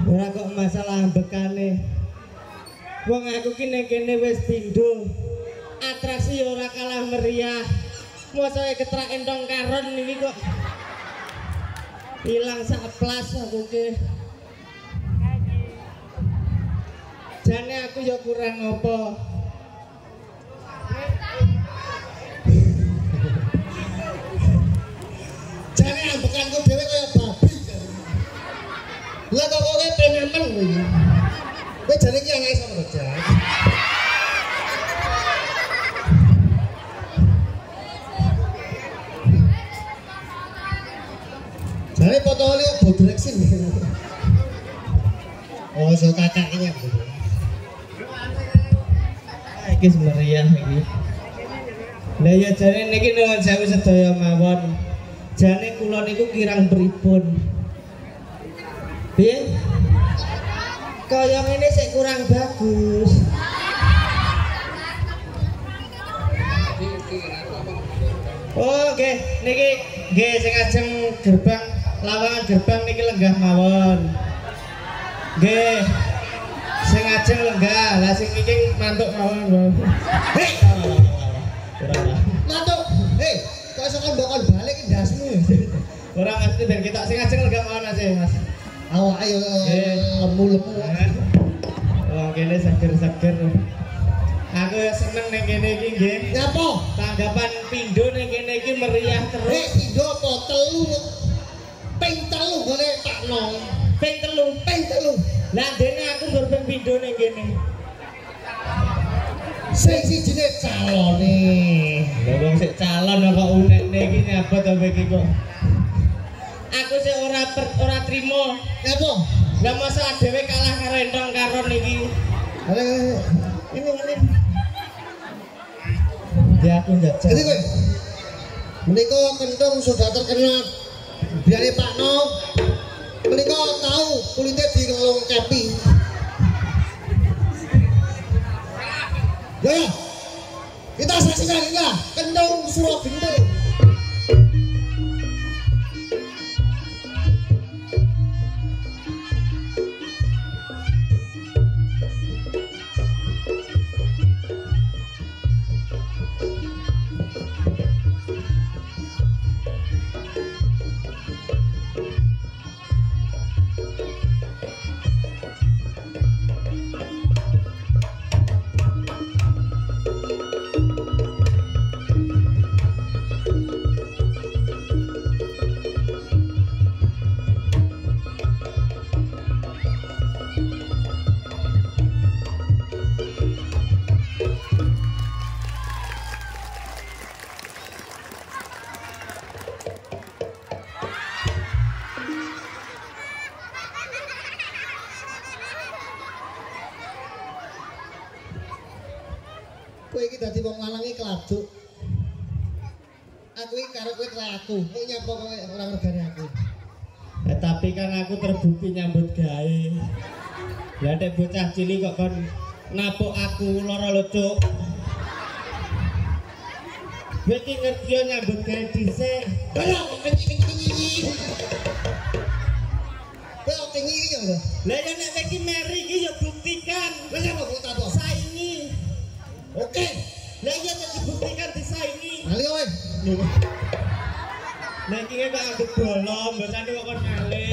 Ora kok masalah ambekane. Wong aku ki ning kene wis pindho. Atraksi ora kalah meriah. Mosok ketrak entong karon iki kok ilang sak plas aku ki. Jane aku ya kurang apa. Jane ambekanku dhewe kaya babi. Lah kok kowe penemen kowe. Kowe jane iki anake sapa to, Jan? Jane potole bodrek sih. Oh, so kakaknya. Iki meriah iki. Lah ya jane niki nuwun sewu sedaya mawon. Jane kula niku kirang pripun? Piye? Kaya ngene sik kurang bagus. Oh, nggih, niki nggih sing ajeng gerbang lawangan gerbang niki lenggah mawon. Nggih. Sing ajeng lenggah, lah sing iki mantuk mawon. Hei. Mantuk. Hei, kok iso kon bakal balik ndasmu. Ora ngerti ben kita sing ajeng lenggah mawon Mas. Awak ayo lemu-lemu. Wong kene seger-seger. Aku ya seneng ning kene iki nggih. Nyapa? Tanggapan pindho ning kene iki meriah terus. Hei, pindho apa telu? Ping telu gone takno. Ping telu. Lah dene aku nggur ping pindho ning kene. Sing sijine calone. Lah wong sik calon kok unekne iki nyabot apa iki kok. Aku sih ora trimo. Apa? Lah masalah dhewe kalah karo entong karon iki. Ini. Ya aku njajal. Jadi kowe menika kentung sudah terkenal biare Pak No. Menika tahu kulitnya dilong kepi. Ya, kita saksikan ya, kentung Surabaya. Kowe iki dadi wong lanang iki kladuk. Aku iki karo kowe kelaku. Kowe nyapa kowe ora ngergani aku. Ya, tapi kan aku terbukti nyambut gawe. Lah nek bocah cilik kok kon napuk aku lara lucuk. Kowe iki ngerti yo nyambut gawe dhisik. Ayo kenyi. Kowe kenyi iki yo. Lah ya nek iki meri iki yo buktikan. Lah nyapa kok tak saingi. Oke. Lah iya nek dibuktikan disaingi. Ali kowe. Nek iki kok ambek bolong, mbosane kok kon ngalih.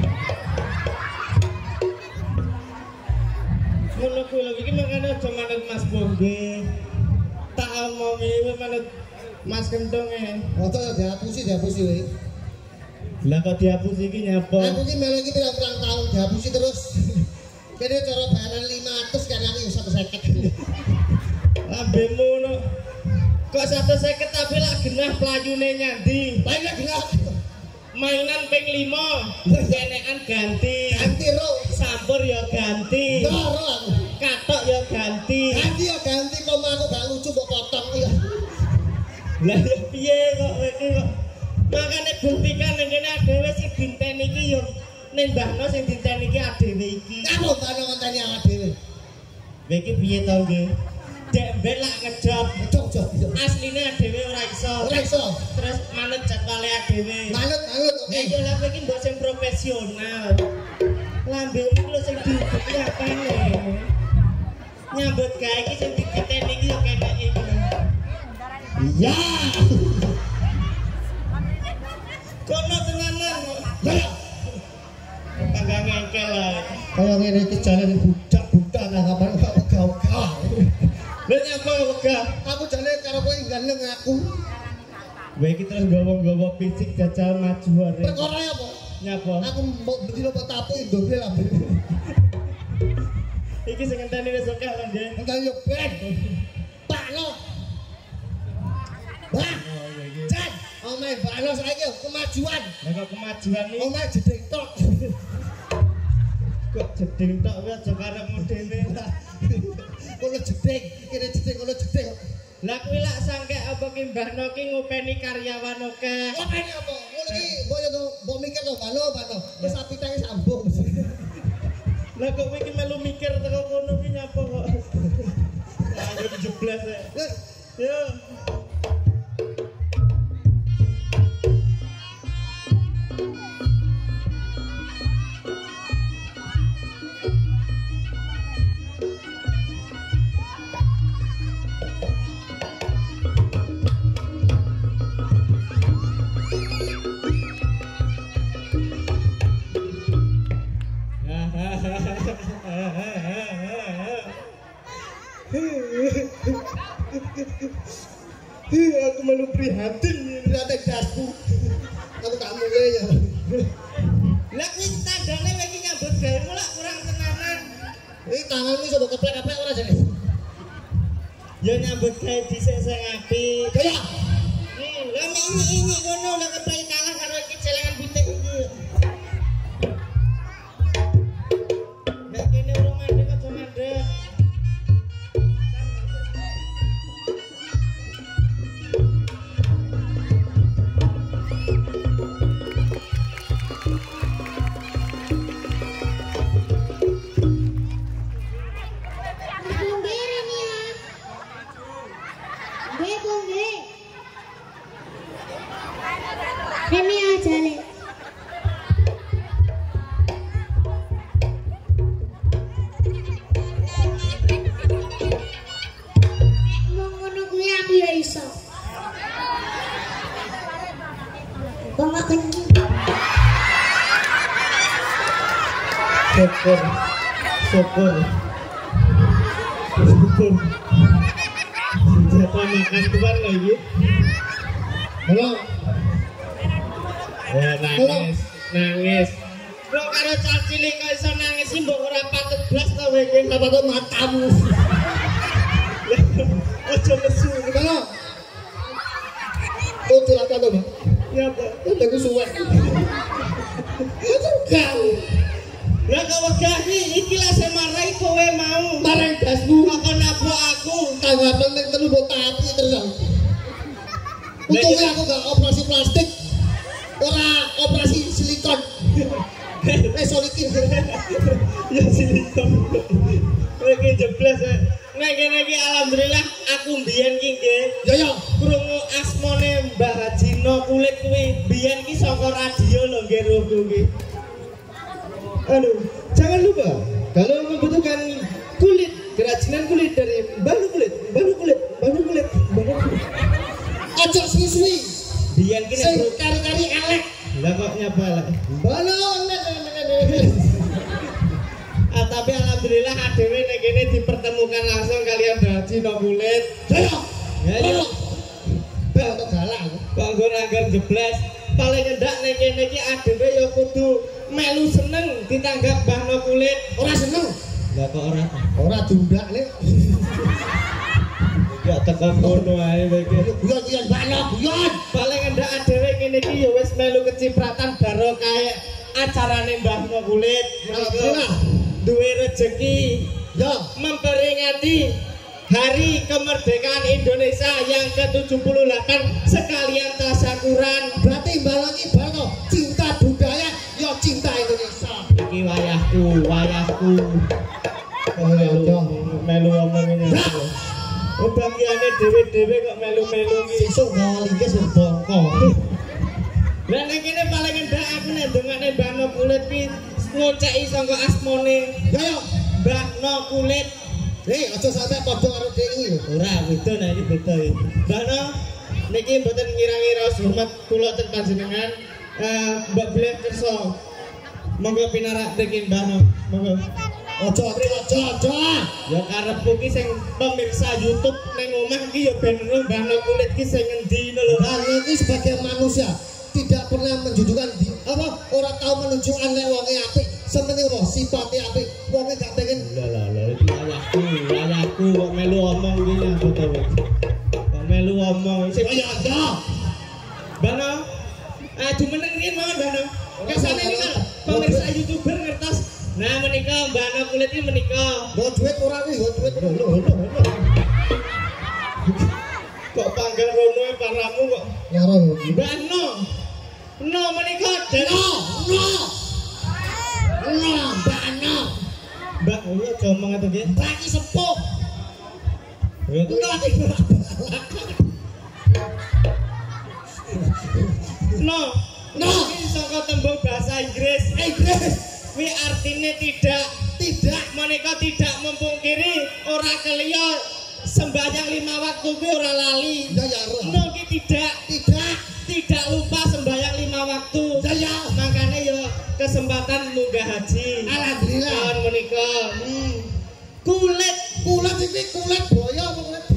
Ngono kuwi lho iki makane aja manut Mas Bongge. Tak omongi kowe manut Mas Kentung e. Ojo ya dihapusi kowe. Lah kok dihapus iki nyapa? Aku iki melu iki pirang-pirang tahun dihapusi terus. Kene cara bayaran 500 kan aku 150. Lambemu no. Kok 150 tapi lak genah playune nyandi. Paling genah. Mainan ping 5, kenekan ganti. Ganti ro. Sampur ya ganti. Ro aku. Katok ya ganti. Ganti ya ganti kok aku gak lucu kok potong ya. Lah ya piye kok iki kok. Makane buktikan ning kene dhewe sing dinten iki yo nembahno sing dinten iki dhewe iki. Kamu kan ngonteni awak dhewe. Kowe iki piye to nggih? Dek mbek lak ngejop. Ngejop. Asline dhewe ora iso. Ora iso. Terus manut jadwale dhewe. Manut oke. Ya lah kowe iki mbok sing profesional. lambemu lho sing diubuti apane. Nyambut gawe iki sing dititeni iki yo kenek iki. Iya. Kono tenanan. Ya. Tangga ngengkel lah. Kaya ngene iki jane budak-budak nang kamar ogah-ogah. Lha nyapa wegah? Aku jane karo kowe gandeng aku. Kowe iki terus gowo-gowo fisik jajal maju arek. Perkara apa? Nyapa? Aku mbok bedino mbok tapuk ndobel lambe. Iki sing ngenteni wis akeh lho, Nggih. Enggak yo ben. Pakno. Wah. Jan, omae bakno saiki yo kemajuan. Lah kok kemajuan iki Omae jedeng tok. kok jeding tok kuwi aja karepmu dhewe. Kono jedeng, kene jedeng kono jedeng. Lah kuwi lak sangkek apa ki mbahno ki ngopeni karyawan akeh. Openi apa? Ngono iki mbok mikir to bano. Wis apitake sambung. Lah kok kowe iki melu mikir teko kono ki nyapa kok. Ayo dijeblas ya. Yo. Aku malu prihatin Lihat dasku. Aku tak mulai ya. lah kuwi tandane kowe iki nyambut gawe lak kurang tenanan. Ini tanganmu coba keplek-keplek ora jane. Ya nyambut gawe dhisik sing apik. Kaya Lah ini ngono lah keplek kalah karo iki celengan pitik iki. Nek kene urung mandek aja mandek. Remi aja le. Wong ngono kuwi aku ya iso. Wong gak kenceng. Syukur. Jatah makan keluar lagi. halo. Ya nangis. Kok karo cah cilik kok iso nangis sih mbok ora patut blas to kowe iki. Apa tuh matamu? Aja lesu. Halo. Oh, celaka tuh, Bang. Ya apa? Aku suwe. Aku gak. Lah kok wegah iki lah sing marai kowe mau. Bareng dasmu. Kok nabok aku. Tanggapan ning telu mbok tapi terus. Untungnya aku gak operasi plastik. Ora operasi silikon. Solikin. Ya silikon. Iki jeblas. Nek kene iki alhamdulillah aku mbiyen ki nggih. Ya. Krungu asmane Mbah Hajino kulit kuwi mbiyen ki saka radio lho nggih rogo ki. Jangan lupa kalau membutuhkan kulit, kerajinan kulit dari Banu Kulit. Ojo suwi-suwi. Biyen ki Sing nek kari-kari elek. lah kok nyapa lah. Balo. Tapi alhamdulillah adewe nek kene dipertemukan langsung kalian Mbah Hajino kulit. Ya. Bel untuk galak aku. Kok nggon anggar jeblas. Paling ndak nek kene iki adewe ya kudu melu seneng ditanggap Mbah Kulit. Ora seneng. Lah kok ora? Ora dundak nek. Ya tekan kono ae kowe iki. Guyon guyon. Paling ndak adewe kene iki ya wis melu kecipratan baro kae acarane Mbah Kulit. Alhamdulillah. Duwe rezeki Ya. memperingati Hari Kemerdekaan Indonesia yang ke-78 sekalian tasyakuran. Berarti balongi balo cinta budaya, yo cinta Indonesia. Iki wayahku. Melu omong ini. Oh bagiane dhewe-dhewe kok melu-melu iki. Sesuk ngolinge sing bongko. Lah nek kene paling endak aku nek ndongane Mbah Kulit ki ngoceki sangka asmane. Ya ya. Mbah No Kulit. Aja sampe padha karo dhek iki lho. Ora beda nah iki beda iki. Mbah No niki mboten ngira-ngira hormat kula ten panjenengan. Mbak Blek kersa. Monggo pinarak niki Mbah No. Monggo. Aja. Ya karepku ki sing pemirsa YouTube ning omah ki ya ben Mbah No Kulit ki sing ngendi lho. Nah, ini sebagai manusia tidak pernah menunjukkan orang tahu menunjukkan nek wonge apik, sementing apa sifate apik, wonge gak pengen. Lah iki ayahku kok melu omong iki nyambut to. Kok melu omong sing Ya ya. Bano. Jumeneng riyen mawon Bano. Kesane iki pemirsa YouTuber ngertos. Nah menika Mbah No Kulit iki menika. Nggo duit ora kuwi, nggo duit lho. Kok panggal rono e paramu kok. Nyaro. Mbah No menika Bano. Mbak iya aja omong ngoten nggih. Laki sepuh. Laki No. Iki saka tembung bahasa Inggris. Kuwi artine tidak menika tidak memungkiri ora keliya sembahyang 5 waktu kuwi ora lali. Ya ya. No ki tidak lupa sembahyang 5 waktu. Ya. Makanya ya kesempatan munggah haji. Alhamdulillah. Tahun menika. Kulit iki kulit boyo apa kulit?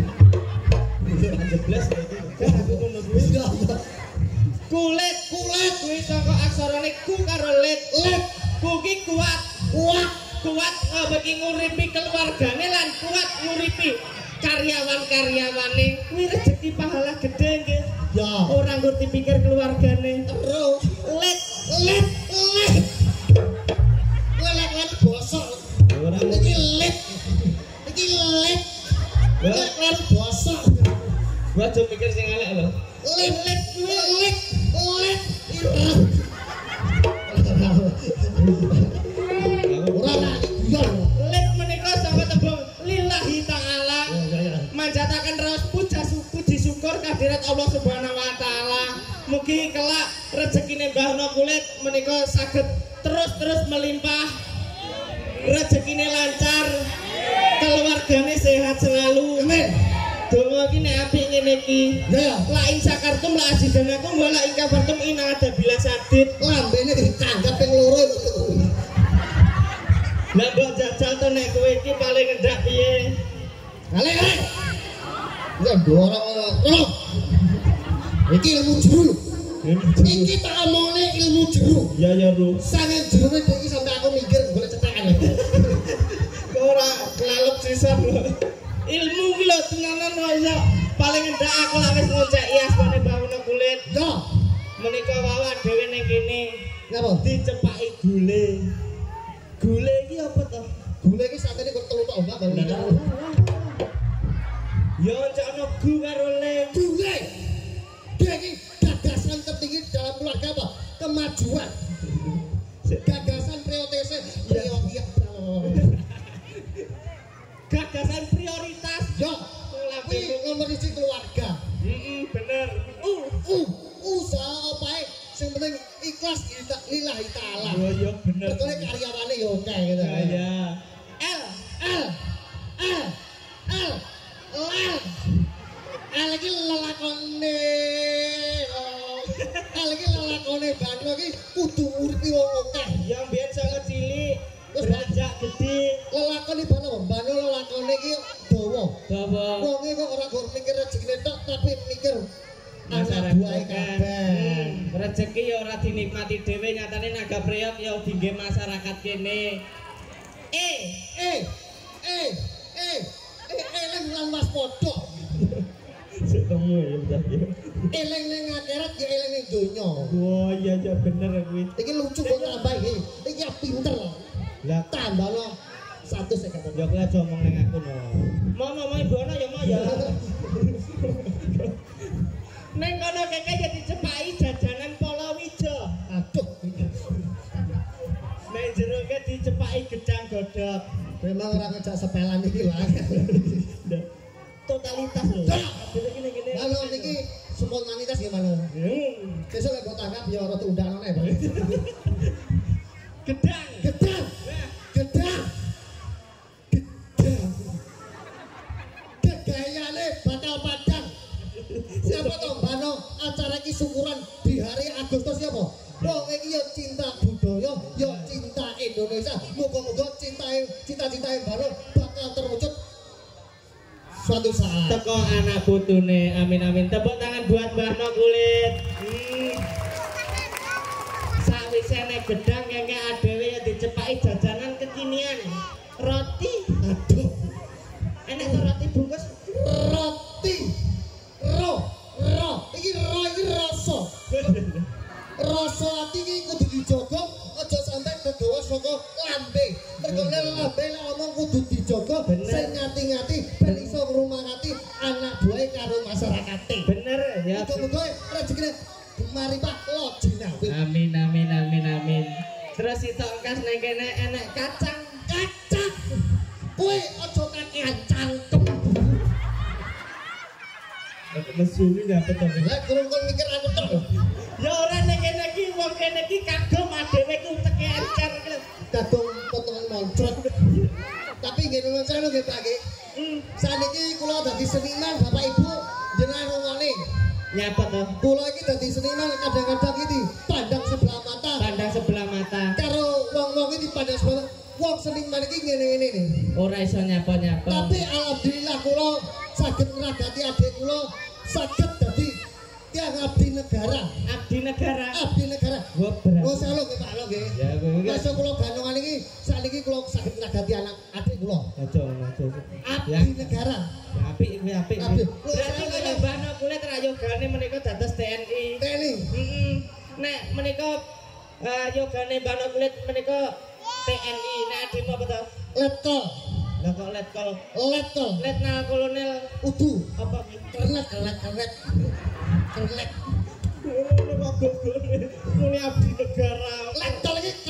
jebles iki. Aku ngono kuwi. Kulit kuwi saka aksarane ku karo lit. Ku ki kuat bagi nguripi keluargane lan kuat nguripi karyawan-karyawane. Kuwi rezeki pahala gede nggih. Ya. Ora ngerti pikir keluargane. Terus Lit bosok. ora Iki lit. Bosok. gua aja mikir sing elek lho. Lit. Ora iya. Lit menika saka tembung lillahi ta'ala. Manjataken raos puji syukur kehadirat Allah Subhanahu wa taala. Mugi kelak rezekine Mbah No Kulit menika saged terus melimpah. Rezekine lancar. Keluargane sehat selalu. Amin. Donga iki nek apik ngene iki. Ya. La in sakartum la azidanakum wa la in kafartum in adzabil sadid. Lambene ditanggap ping loro. Lah mbok jajal to nek kowe iki paling ngendak piye? Ale. Ya ndoro. Iki ilmu juru. Iki tak omongane ilmu juru. Ya Ru. Sange jerune iki sampe aku mikir golek cetekan. Ora kelelep sisan lho. Ilmu ki lho tenanan wae paling ngendak aku lak wis ngoceki asmane Mbah No Kulit. Yo. Menika wae dhewe ning kene Napa? dicepaki gule. Gule iki apa to? Gule iki sakjane kok telu tok mbak baru nikah. Ya oncokno gu karo le. Gule. Dia iki gagasan tertinggi dalam keluarga apa? Kemajuan. Gagasan prioritas. Gagasan prioritas. Yo. Kuwi nomor 1 keluarga. Bener. Usaha opae sing penting ikhlas lillahi taala. Yo bener. Betulnya karyawane yo oke gitu. Ya. Lagi lelakone Bano iki kudu uripi wong akeh. Yang biyen saka cilik beranjak gede. Lelakone Bano lelakone iki dawa. Wonge kok ora gur mikir rezekine tok tapi mikir anak buahe kabeh. Rezeki ya ora dinikmati dhewe nyatane naga priyok ya dingge masyarakat kene. Eleng lan waspada. Ketemu ya udah ya. Eleng ning akhirat ya eleng ning donya. Wah iya ya bener kuwi. Iki lucu kok tambah iki. Iki pinter. Lah tambahno 150. ya kowe aja omong ning aku no. Mau Ibu ana ya mau ya. Neng kono keke ya dicepaki jajanan Palawija. Aduh. Neng jero ke dicepaki gedang godhog. Memang ora ngejak sepelan iki lho. Totalitas lho. Gini-gini. Halo niki spontanitas gimana? Besok lek mbok tangkap ya ora diundangno nek. Gedang. Gedang. Nah, Gedang. Gegayane bakal padang. Siapa toh bano acara iki syukuran di hari Agustus siapa? Wong iki yo cinta budaya, yo cinta Indonesia. Moga-moga cita-citae bano bakal terwujud suatu saat. teko anak putune. Amin amin. Tepuk tangan buat Mbah No Kulit. Sawise nek gedang kengke adewe ya dicepaki jajanan kekinian. Roti. Aduh, Enak tuh roti bungkus. roti. Iki rasa. Rasa ati iki kudu dijogo, aja sampe kegawa saka lambe. Mergo nek lambe lek omong kudu dijogo, Bener. sing ngati-ngati ben iso ngrumangati anak buahe karo masyarakate. Bener ya. Muga-muga rezekine mari Pak lo jinawi. Amin amin amin amin. Terus itu engkas nek kene enek kacang. Kacang. Kowe aja kakean cangkem. Mesumi dapat to. Lah kurang kon mikir aku terus. Ya ora nek kene iki wong kene iki kagum adewe ku teke encer. Kadung potongan moncrot. Tapi nggih nuwun sewu nggih Pak nggih. Saniki kula dadi seniman Bapak Ibu jenengan ngomongane. Nyapa to? Kula iki dadi seniman kadang-kadang iki pandang sebelah mata. Pandang sebelah mata. Karo wong-wong iki pandang sebelah mata. Wong seniman iki ngene-ngene nih. Ora iso nyapa-nyapa. Tapi alhamdulillah kula saged ngragati adik kula saged dadi tiang abdi negara. Abdi negara. Abdi negara. Gua berat. Oh salah nggih Pak lo nggih. Ya kowe iki. Masuk kula Bandungan iki sakniki kula saged ngragati anak adik kula. Aja. Abdi negara. Apik kuwi apik. Apik. Berarti kaya Mbah No Kulit ra yogane menika dados TNI. TNI. Nek menika yogane Mbah No Kulit menika TNI. Nek adimo apa to? Letkol. Lah kok letkol. Letkol. Letnan Kolonel Udu. apa ki? Kerlet. Ngono kok gogone. Muni abdi negara. Letkol iki